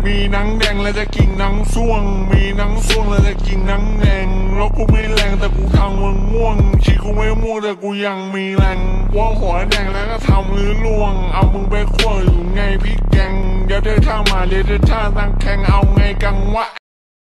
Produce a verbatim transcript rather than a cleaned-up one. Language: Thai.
มีหนังแดงแล้วจะกินหนังส่วงมีหนังส่วงแล้วจะกินหนังแดงแล้วกูไม่แรงแต่กูทำมึงม่วงชีกูไม่ม่วงแต่กูยังมีแรงว่าหัวแดงแล้วก็ทำหรือล่วงเอามึงไปคั่วอยู่ไงพี่แกงเดี๋ยวเธอท่ามาเดี๋ยวเธอท่าตั้งแข่งเอาไงกังวะ